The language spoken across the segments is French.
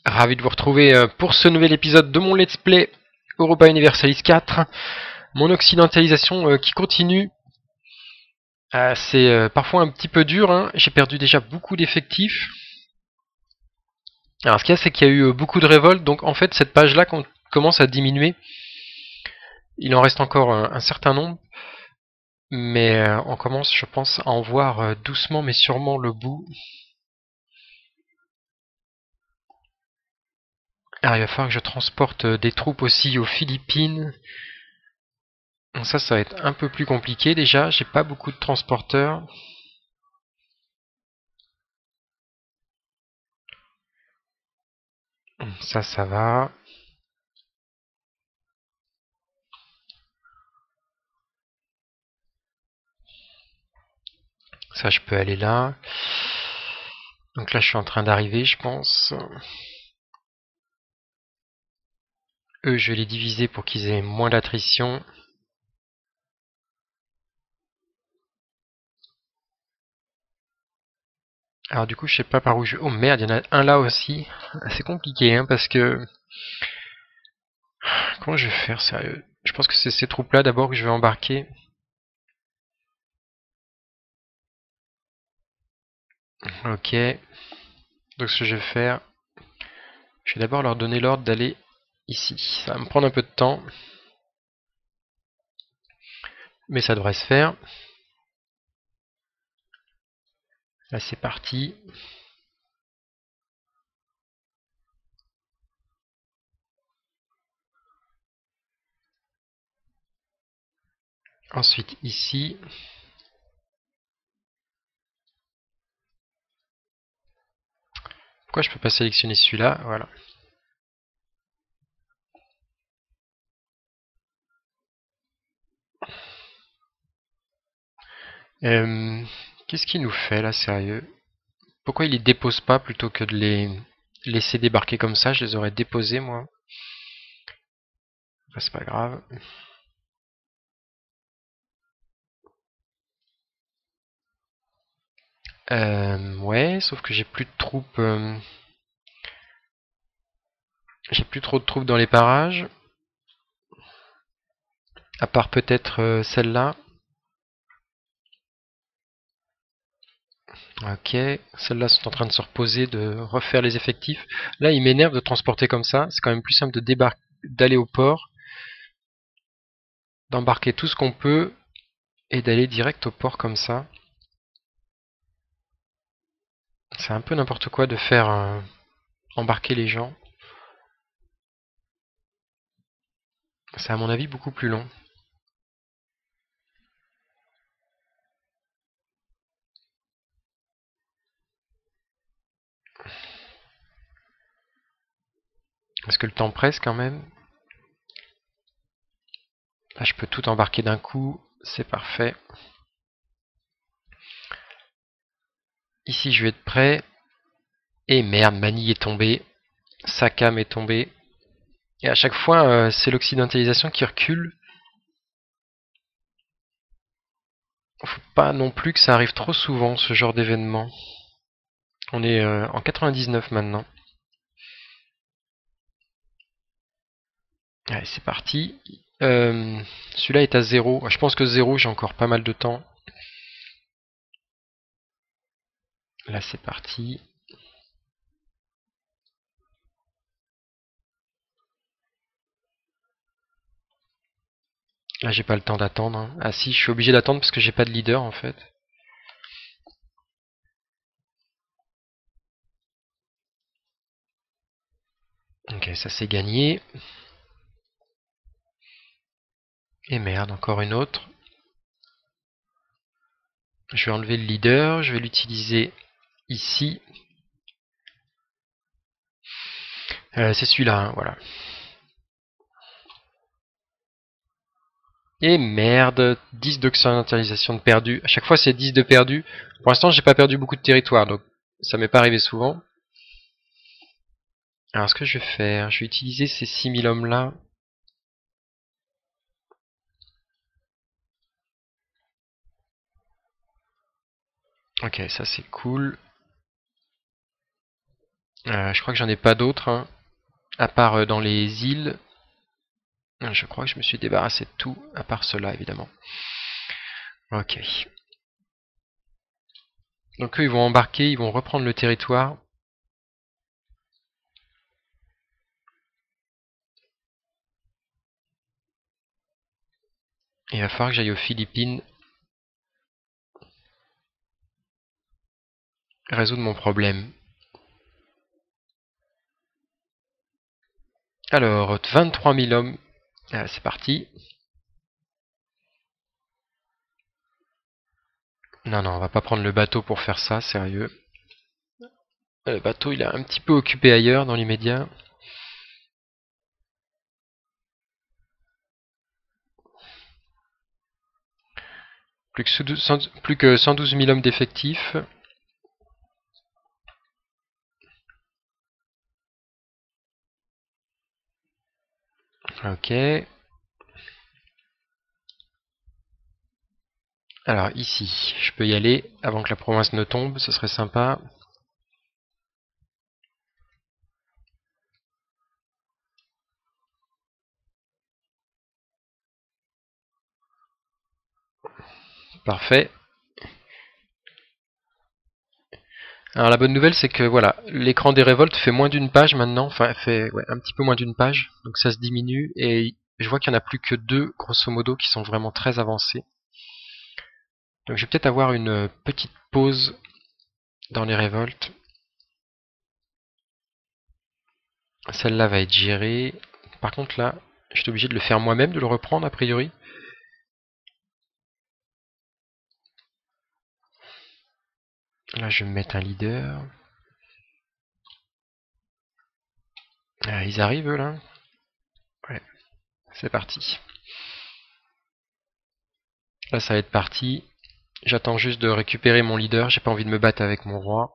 Ravi de vous retrouver pour ce nouvel épisode de mon Let's Play Europa Universalis 4. Mon occidentalisation qui continue. C'est parfois un petit peu dur, hein. J'ai perdu déjà beaucoup d'effectifs. Alors ce qu'il y a, c'est qu'il y a eu beaucoup de révoltes, donc en fait cette page-là commence à diminuer. Il en reste encore un certain nombre, mais on commence, je pense, à en voir doucement mais sûrement le bout. Alors il va falloir que je transporte des troupes aussi aux Philippines. Donc ça va être un peu plus compliqué déjà, j'ai pas beaucoup de transporteurs. Ça va. Ça, je peux aller là. Donc là, je suis en train d'arriver, je pense. Eux, je vais les diviser pour qu'ils aient moins d'attrition. Alors du coup, je sais pas par où je... Oh merde, il y en a un là aussi. C'est compliqué, hein, parce que... Comment je vais faire, sérieux? Je pense que c'est ces troupes-là d'abord que je vais embarquer. Ok. Donc ce que je vais faire... Je vais d'abord leur donner l'ordre d'aller ici. Ça va me prendre un peu de temps. Mais ça devrait se faire. Là, c'est parti. Ensuite, ici... Pourquoi je peux pas sélectionner celui-là? Voilà. Qu'est-ce qu'il nous fait là, sérieux? Pourquoi il les dépose pas plutôt que de les laisser débarquer comme ça? Je les aurais déposés moi. Enfin, c'est pas grave. Ouais, sauf que j'ai plus de troupes. J'ai plus trop de troupes dans les parages. À part peut-être celle-là. Ok, celles-là sont en train de se reposer, de refaire les effectifs. Là, il m'énerve de transporter comme ça. C'est quand même plus simple de débarquer, d'aller au port, d'embarquer tout ce qu'on peut et d'aller direct au port comme ça. C'est un peu n'importe quoi de faire embarquer les gens. C'est à mon avis beaucoup plus long. Est-ce que le temps presse quand même? Là, je peux tout embarquer d'un coup. C'est parfait. Ici, je vais être prêt. Et merde, Manille est tombé. Sakam est tombé. Et à chaque fois, c'est l'occidentalisation qui recule. Faut pas non plus que ça arrive trop souvent, ce genre d'événement. On est en 99 maintenant. Allez, c'est parti. Celui-là est à 0. Je pense que 0, j'ai encore pas mal de temps. Là, c'est parti. Là, j'ai pas le temps d'attendre, hein. Ah si, je suis obligé d'attendre parce que j'ai pas de leader en fait. Ok, ça c'est gagné. Et merde, encore une autre. Je vais enlever le leader, je vais l'utiliser ici. C'est celui-là, hein, voilà. Et merde, 10 d'occidentalisation de perdu. À chaque fois c'est 10 de perdu. Pour l'instant j'ai pas perdu beaucoup de territoire, donc ça m'est pas arrivé souvent. Alors ce que je vais faire, je vais utiliser ces 6000 hommes là. Ok, ça c'est cool. Je crois que j'en ai pas d'autres, hein, à part dans les îles. Je crois que je me suis débarrassé de tout, à part cela évidemment. Ok. Donc eux ils vont embarquer, ils vont reprendre le territoire. Il va falloir que j'aille aux Philippines résoudre mon problème. Alors, 23 000 hommes. Ah, c'est parti. Non, non, on va pas prendre le bateau pour faire ça, sérieux. Le bateau, il est un petit peu occupé ailleurs dans l'immédiat. Plus que 112 000 hommes d'effectifs. Ok. Alors ici, je peux y aller avant que la province ne tombe, ce serait sympa. Parfait. Alors la bonne nouvelle c'est que voilà, l'écran des révoltes fait moins d'une page maintenant, enfin fait un petit peu moins d'une page, donc ça se diminue et je vois qu'il n'y en a plus que deux grosso modo qui sont vraiment très avancés. Donc je vais peut-être avoir une petite pause dans les révoltes. Celle-là va être gérée. Par contre là, je suis obligé de le faire moi-même, de le reprendre a priori. Là je vais me mettre un leader. Ah, ils arrivent eux là. Ouais, c'est parti. Là ça va être parti. J'attends juste de récupérer mon leader, j'ai pas envie de me battre avec mon roi.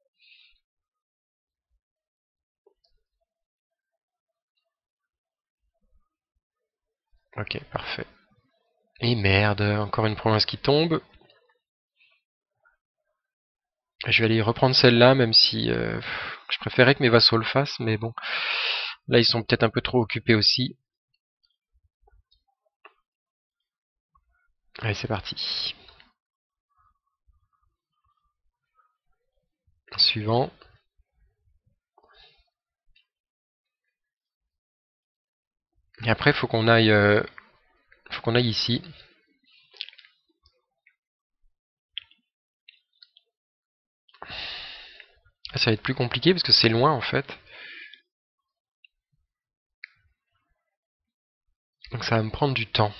Ok, parfait. Et merde, encore une province qui tombe. Je vais aller reprendre celle-là, même si je préférais que mes vassaux le fassent, mais bon. Là, ils sont peut-être un peu trop occupés aussi. Allez, c'est parti. Suivant. Et après, faut qu'on aille ici. Ça va être plus compliqué parce que c'est loin en fait. Donc ça va me prendre du temps.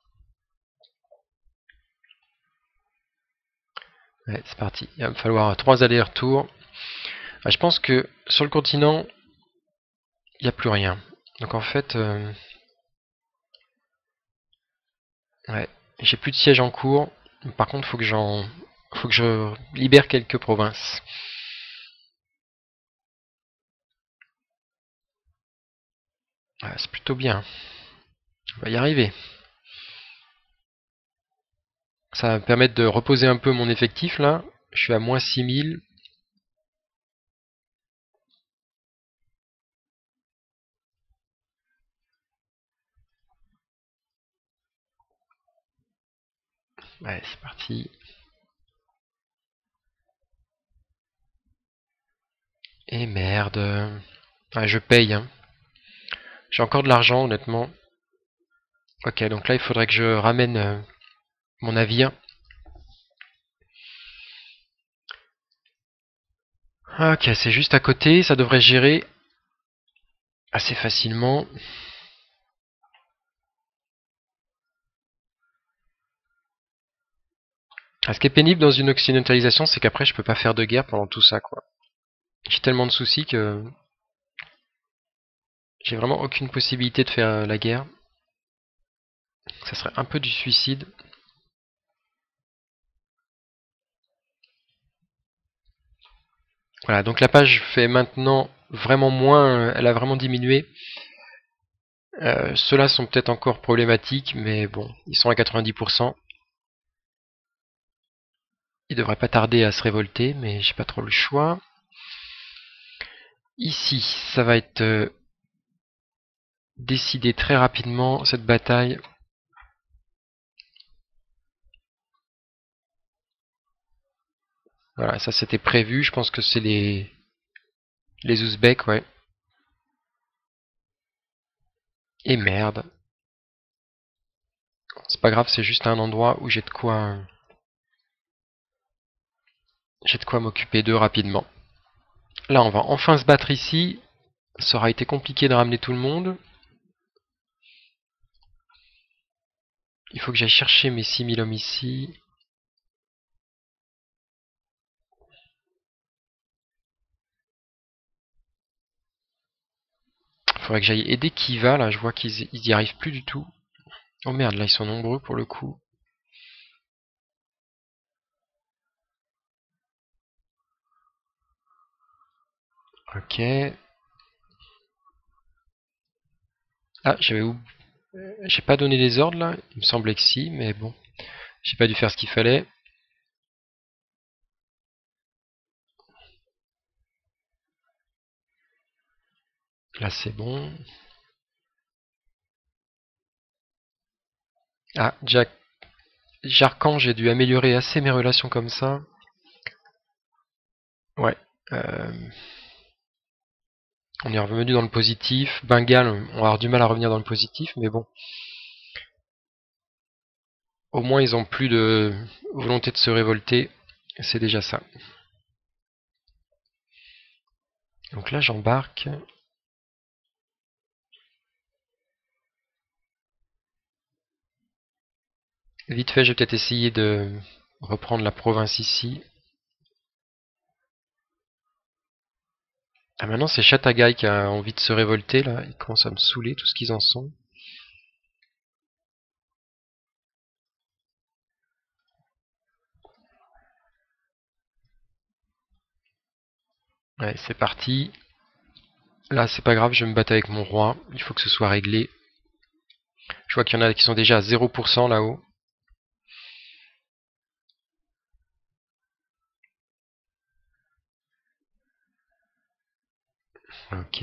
Ouais, c'est parti. Il va me falloir 3 allers-retours. Ah, je pense que sur le continent, il n'y a plus rien. Donc en fait, ouais, j'ai plus de siège en cours. Par contre, faut que je libère quelques provinces. Ouais, c'est plutôt bien. On va y arriver. Ça va me permettre de reposer un peu mon effectif là. Je suis à moins 6000. Ouais, c'est parti. Et merde. Ouais, je paye, hein. J'ai encore de l'argent, honnêtement. Ok, donc là, il faudrait que je ramène mon navire. Ok, c'est juste à côté. Ça devrait se gérer assez facilement. Ce qui est pénible dans une occidentalisation, c'est qu'après, je peux pas faire de guerre pendant tout ça, quoi. J'ai tellement de soucis que j'ai vraiment aucune possibilité de faire la guerre. Ça serait un peu du suicide. Voilà, donc la page fait maintenant vraiment moins, elle a vraiment diminué. Ceux-là sont peut-être encore problématiques, mais bon, ils sont à 90%. Ils devraient pas tarder à se révolter, mais j'ai pas trop le choix. Ici, ça va être décidé très rapidement, cette bataille. Voilà, ça c'était prévu, je pense que c'est les Ouzbeks, ouais. Et merde. C'est pas grave, c'est juste un endroit où j'ai de quoi m'occuper d'eux rapidement. Là, on va enfin se battre ici. Ça aura été compliqué de ramener tout le monde. Il faut que j'aille chercher mes 6000 hommes ici. Il faudrait que j'aille aider Kiva, là, je vois qu'ils y arrivent plus du tout. Oh merde, là ils sont nombreux pour le coup. Ok. Ah, j'ai pas donné les ordres là. Il me semblait que si, mais bon. J'ai pas dû faire ce qu'il fallait. Là c'est bon. Ah, Jarkan, j'ai dû améliorer assez mes relations comme ça. Ouais. Euh, on est revenu dans le positif. Bengale, on va avoir du mal à revenir dans le positif, mais bon. Au moins ils ont plus de volonté de se révolter. C'est déjà ça. Donc là j'embarque. Vite fait, je vais peut-être essayer de reprendre la province ici. Ah maintenant c'est Chatagai qui a envie de se révolter là. Ils commencent à me saouler tout ce qu'ils en sont. Ouais, c'est parti. Là c'est pas grave, je vais me battre avec mon roi. Il faut que ce soit réglé. Je vois qu'il y en a qui sont déjà à 0% là-haut. Ok.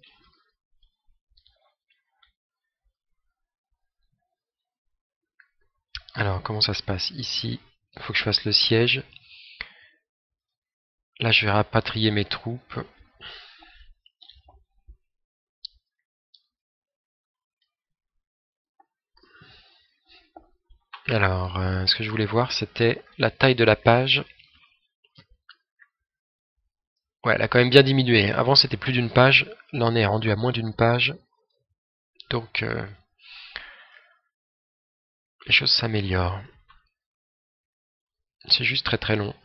Alors comment ça se passe ici? Il faut que je fasse le siège. Là je vais rapatrier mes troupes. Alors, ce que je voulais voir, c'était la taille de la page. Ouais, elle a quand même bien diminué. Avant, c'était plus d'une page. Là, on est rendu à moins d'une page. Donc, les choses s'améliorent. C'est juste très très long.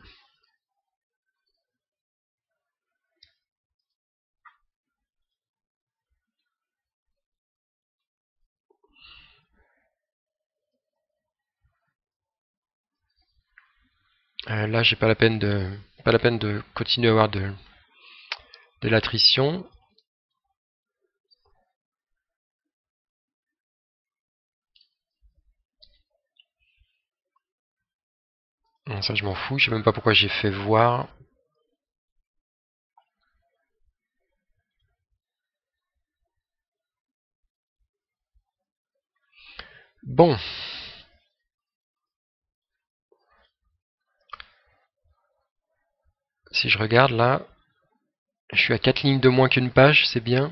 Là, j'ai pas la peine de continuer à avoir de l'attrition. Bon, ça, je m'en fous. Je sais même pas pourquoi j'ai fait voir. Bon. Si je regarde là, je suis à 4 lignes de moins qu'une page, c'est bien.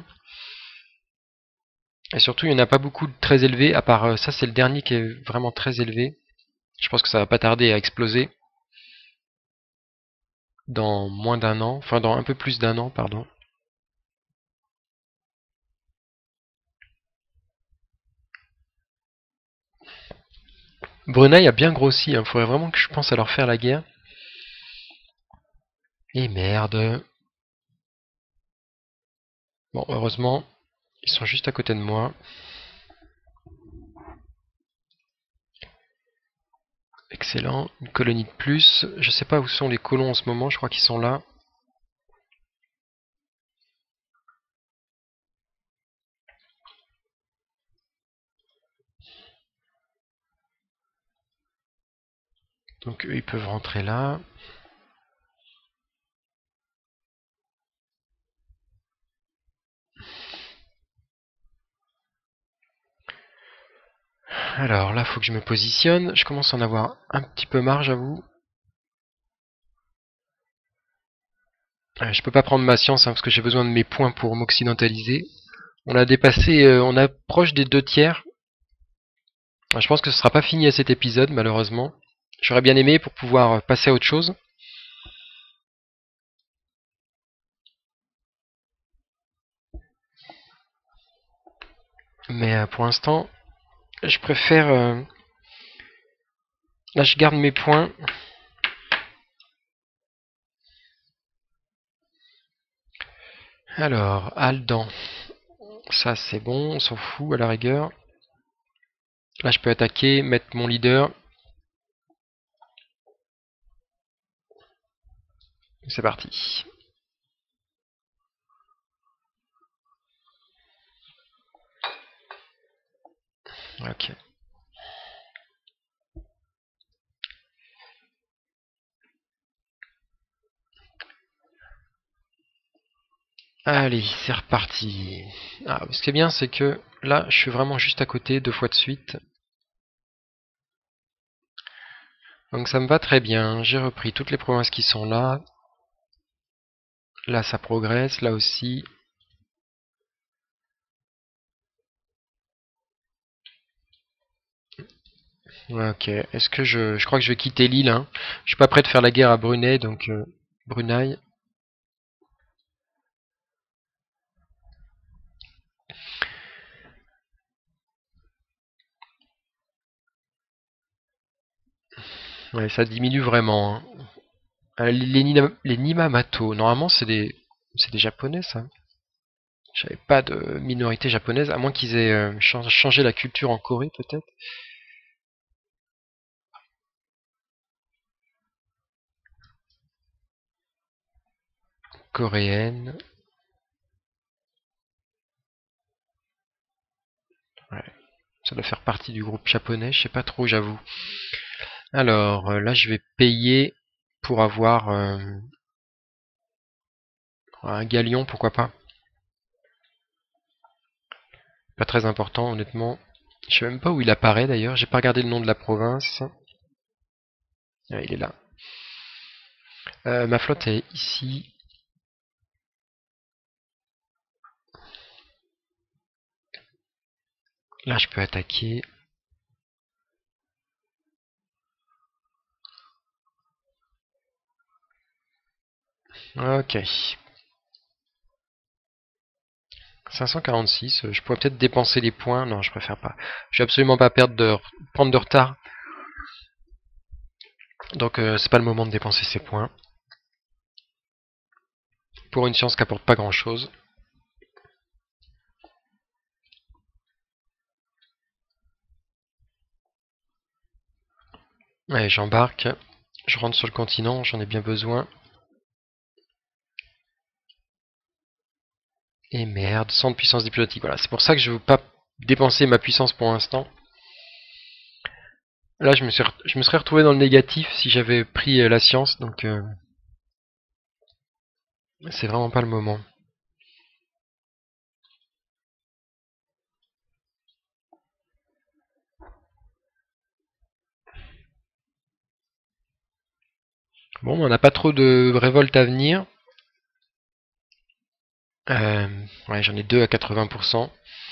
Et surtout, il n'y en a pas beaucoup de très élevés, à part ça, c'est le dernier qui est vraiment très élevé. Je pense que ça va pas tarder à exploser dans moins d'un an, enfin dans un peu plus d'un an, pardon. Brunei a bien grossi, il faudrait vraiment que je pense à leur faire la guerre. Et merde. Bon, heureusement, ils sont juste à côté de moi. Excellent, une colonie de plus. Je sais pas où sont les colons en ce moment, je crois qu'ils sont là. Donc eux, ils peuvent rentrer là. Alors là, faut que je me positionne. Je commence à en avoir un petit peu marre, j'avoue. Je peux pas prendre ma science hein, parce que j'ai besoin de mes points pour m'occidentaliser. On a dépassé, on approche des 2 tiers. Je pense que ce sera pas fini à cet épisode, malheureusement. J'aurais bien aimé pour pouvoir passer à autre chose. Mais pour l'instant, je préfère... Là, je garde mes points. Alors, Aldan. Ça, c'est bon, on s'en fout à la rigueur. Là, je peux attaquer, mettre mon leader. C'est parti. Ok. Allez, c'est reparti. Ah, ce qui est bien, c'est que là, je suis vraiment juste à côté, 2 fois de suite. Donc ça me va très bien. J'ai repris toutes les provinces qui sont là. Là, ça progresse, là aussi. Ok, est-ce que je crois que je vais quitter l'île, hein. Je suis pas prêt de faire la guerre à Brunei, donc Brunei. Ouais, ça diminue vraiment, hein. Les Nimamato, normalement c'est des japonais ça. J'avais pas de minorité japonaise, à moins qu'ils aient changé la culture en Corée peut-être. Coréenne. Ouais. Ça doit faire partie du groupe japonais, je sais pas trop, j'avoue. Alors là, je vais payer pour avoir un galion, pourquoi pas. Pas très important, honnêtement. Je sais même pas où il apparaît d'ailleurs. J'ai pas regardé le nom de la province. Ah, il est là. Ma flotte est ici. Là, je peux attaquer. Ok. 546. Je pourrais peut-être dépenser les points. Non, je préfère pas. Je vais absolument pas prendre de retard. Donc, c'est pas le moment de dépenser ces points. Pour une science qui apporte pas grand-chose. Allez, j'embarque. Je rentre sur le continent. J'en ai bien besoin. Et merde, 100 de puissance diplomatique. Voilà, c'est pour ça que je veux pas dépenser ma puissance pour l'instant. Là, je me serais retrouvé dans le négatif si j'avais pris la science, donc c'est vraiment pas le moment. Bon, on n'a pas trop de révolte à venir. Ouais, j'en ai 2 à 80%.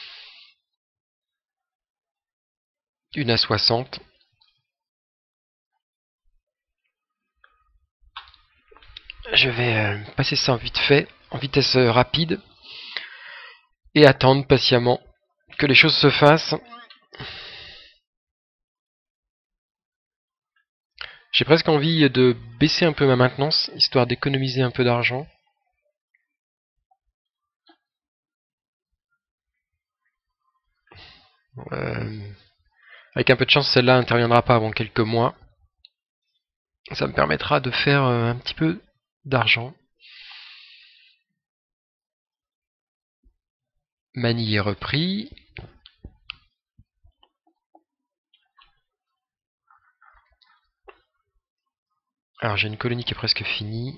Une à 60. Je vais passer ça en vite fait, en vitesse rapide, et attendre patiemment que les choses se fassent. J'ai presque envie de baisser un peu ma maintenance, histoire d'économiser un peu d'argent. Euh, Avec un peu de chance, celle-là interviendra pas avant quelques mois. Ça me permettra de faire un petit peu d'argent. Manille est repris. Alors j'ai une colonie qui est presque finie.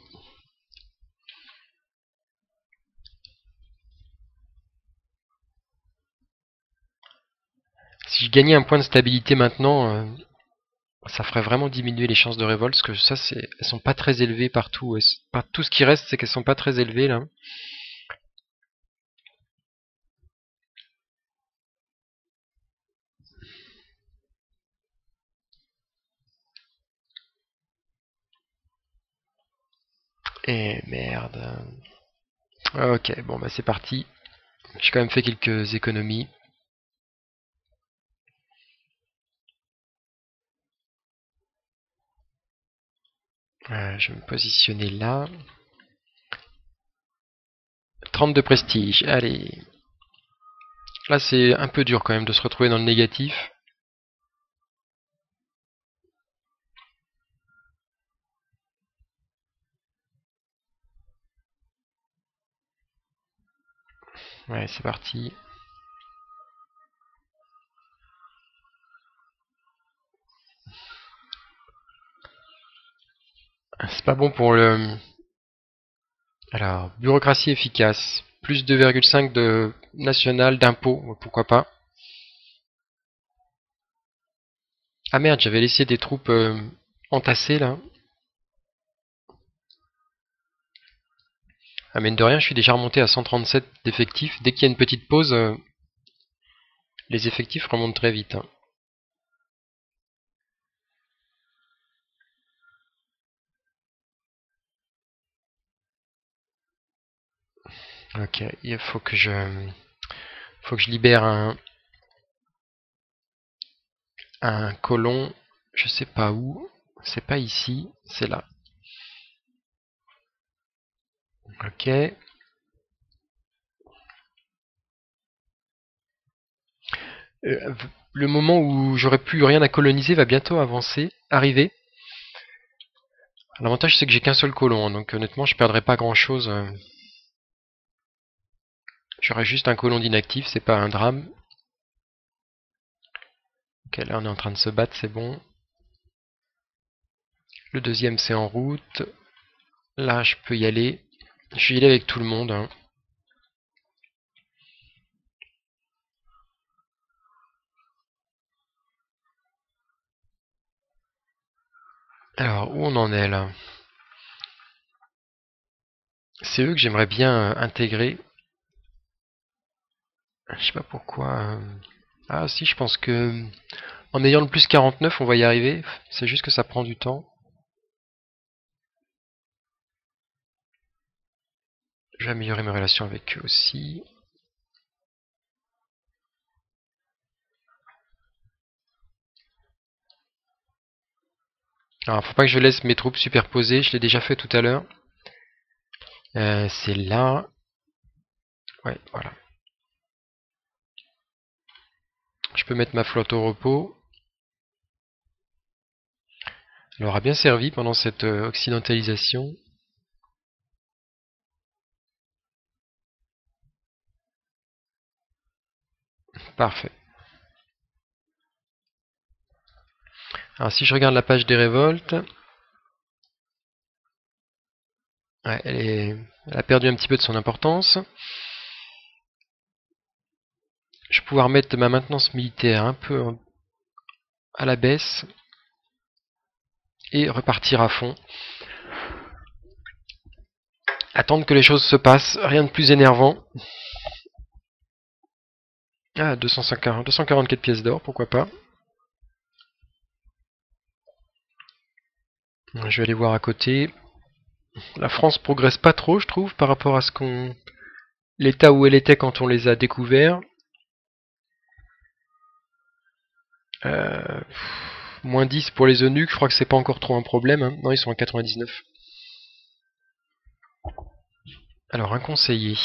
Si je gagnais un point de stabilité maintenant, ça ferait vraiment diminuer les chances de révolte, parce que ça, elles sont pas très élevées partout. Tout ce qui reste, c'est qu'elles sont pas très élevées là. Et merde. Ok, bon bah c'est parti. J'ai quand même fait quelques économies. Je vais me positionner là. 30 de prestige, allez. Là c'est un peu dur quand même de se retrouver dans le négatif. Ouais, c'est parti. C'est pas bon pour le... Alors, bureaucratie efficace. Plus 2,5 de national d'impôt, pourquoi pas. Ah merde, j'avais laissé des troupes entassées là. Ah mine de rien, je suis déjà remonté à 137 d'effectifs. Dès qu'il y a une petite pause, les effectifs remontent très vite. Ok, il faut que je libère un colon. Je sais pas où. C'est pas ici, c'est là. Ok. Le moment où j'aurai plus rien à coloniser va bientôt arriver. L'avantage c'est que j'ai qu'un seul colon, hein, donc honnêtement je perdrai pas grand chose. J'aurai juste un colon d'inactif, c'est pas un drame. Ok, là on est en train de se battre, c'est bon. Le deuxième c'est en route. Là je peux y aller. Je vais y aller avec tout le monde. Hein. Alors où on en est là? C'est eux que j'aimerais bien intégrer. Je sais pas pourquoi. Ah si, je pense que en ayant le plus 49 on va y arriver. C'est juste que ça prend du temps. Je vais améliorer mes relations avec eux aussi. Alors, faut pas que je laisse mes troupes superposées, je l'ai déjà fait tout à l'heure. C'est là. Ouais, voilà. Je peux mettre ma flotte au repos. Elle aura bien servi pendant cette occidentalisation. Parfait. Alors si je regarde la page des révoltes, ouais, elle a perdu un petit peu de son importance. Je vais pouvoir mettre ma maintenance militaire un peu à la baisse et repartir à fond. Attendre que les choses se passent, rien de plus énervant. Ah, 244 pièces d'or, pourquoi pas. Je vais aller voir à côté. La France progresse pas trop, je trouve, par rapport à l'état où elle était quand on les a découverts. Euh, moins 10 pour les eunuques, je crois que c'est pas encore trop un problème. Hein. Non, ils sont à 99. Alors, un conseiller.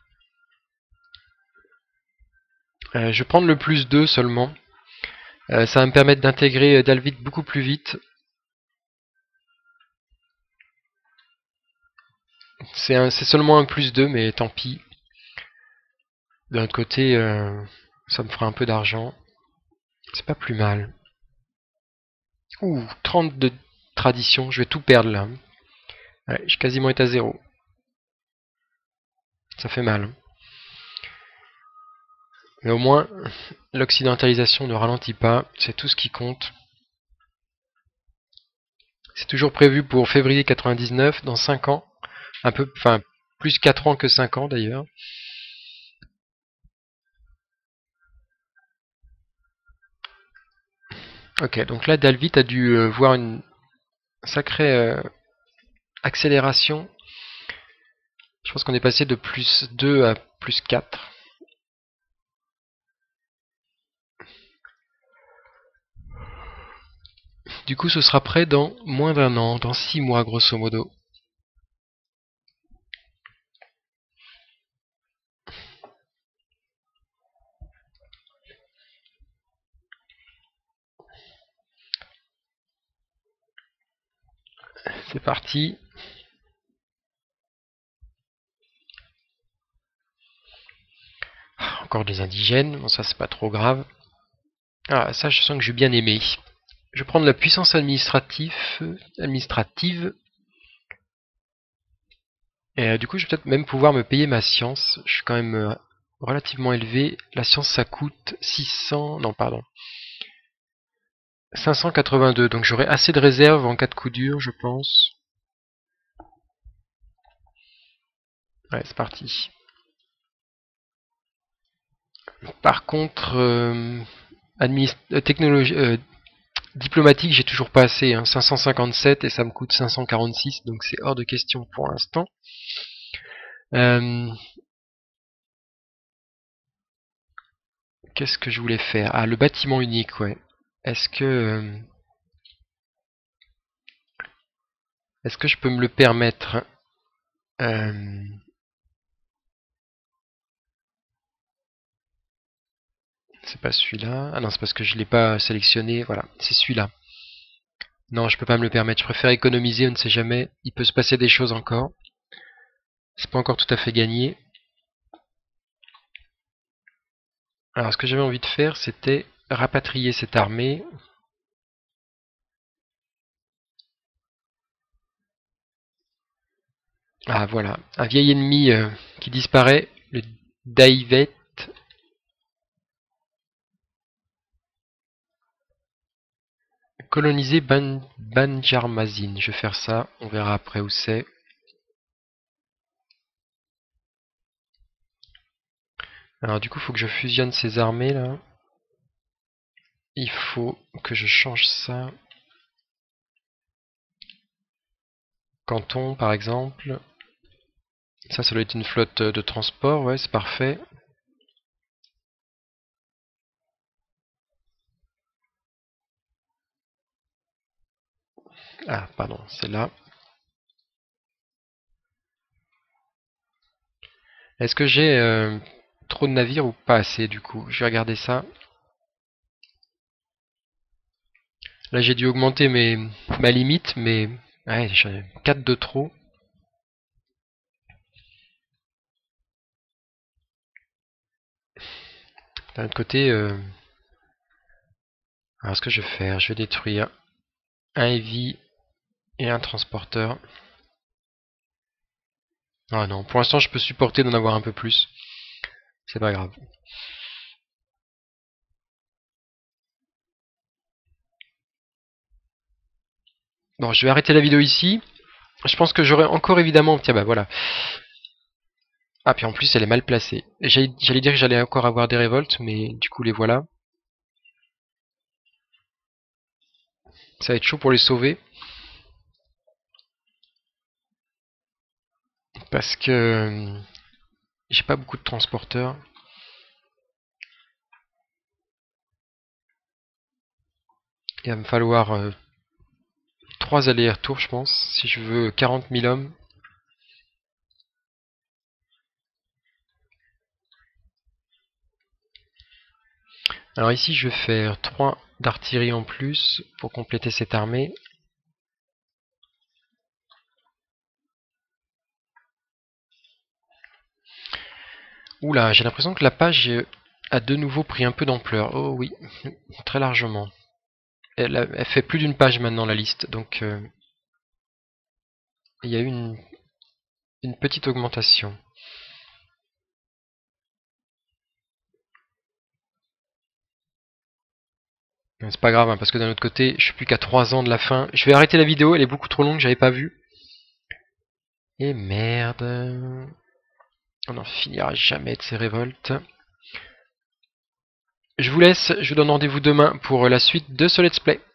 Je vais prendre le plus 2 seulement. Ça va me permettre d'intégrer Dalvik beaucoup plus vite. C'est seulement un plus 2, mais tant pis. D'un autre côté, ça me fera un peu d'argent. C'est pas plus mal. Ouh, 30 de tradition, je vais tout perdre là. Ouais, j'ai quasiment été à 0. Ça fait mal. Mais au moins, l'occidentalisation ne ralentit pas, c'est tout ce qui compte. C'est toujours prévu pour février 99, dans 5 ans. Un peu, enfin, plus 4 ans que 5 ans d'ailleurs. Ok, donc là, Dalvit a dû voir une sacrée accélération. Je pense qu'on est passé de plus 2 à plus 4. Du coup, ce sera prêt dans moins d'un an, dans 6 mois grosso modo. C'est parti. Encore des indigènes, bon ça c'est pas trop grave. Ah, ça je sens que j'ai bien aimé. Je vais prendre la puissance administrative. Et du coup je vais peut-être même pouvoir me payer ma science. Je suis quand même relativement élevé. La science ça coûte 600... Non pardon. 582, donc j'aurai assez de réserve en cas de coup dur je pense. Ouais c'est parti. Par contre, technologie, diplomatique, j'ai toujours pas assez, hein, 557 et ça me coûte 546, donc c'est hors de question pour l'instant. Euh, Qu'est-ce que je voulais faire? Ah, le bâtiment unique, ouais. Est-ce que, euh, est-ce que je peux me le permettre? Euh, c'est pas celui-là. Ah non, c'est parce que je l'ai pas sélectionné. Voilà, c'est celui-là. Non, je peux pas me le permettre. Je préfère économiser, on ne sait jamais. Il peut se passer des choses encore. C'est pas encore tout à fait gagné. Alors, ce que j'avais envie de faire, c'était rapatrier cette armée. Ah, voilà. Un vieil ennemi qui disparaît, le Daivet. Coloniser Banjarmasin. Je vais faire ça. On verra après où c'est. Alors, du coup, il faut que je fusionne ces armées là. Il faut que je change ça. Canton, par exemple. Ça doit être une flotte de transport. Ouais, c'est parfait. Ah, pardon, c'est là. Est-ce que j'ai trop de navires ou pas assez du coup? Je vais regarder ça. Là, j'ai dû augmenter ma limite, mais ouais, j'en ai 4 de trop. D'un autre côté, alors ce que je vais faire, je vais détruire un heavy et un transporteur. Ah non, pour l'instant, je peux supporter d'en avoir un peu plus. C'est pas grave. Bon, je vais arrêter la vidéo ici. Je pense que j'aurai encore évidemment... Tiens, bah voilà. Ah, puis en plus, elle est mal placée. J'allais dire que j'allais encore avoir des révoltes, mais du coup, les voilà. Ça va être chaud pour les sauver. Parce que j'ai pas beaucoup de transporteurs. Il va me falloir 3 allers-retours, je pense, si je veux 40 000 hommes. Alors ici, je vais faire 3 d'artillerie en plus pour compléter cette armée. Oula, j'ai l'impression que la page a de nouveau pris un peu d'ampleur. Oh oui, très largement. Elle fait plus d'une page maintenant la liste, donc il y a eu une petite augmentation. C'est pas grave, hein, parce que d'un autre côté, je suis plus qu'à 3 ans de la fin. Je vais arrêter la vidéo, elle est beaucoup trop longue, j'avais pas vu. Et merde. On n'en finira jamais de ces révoltes. Je vous laisse, je vous donne rendez-vous demain pour la suite de ce let's play.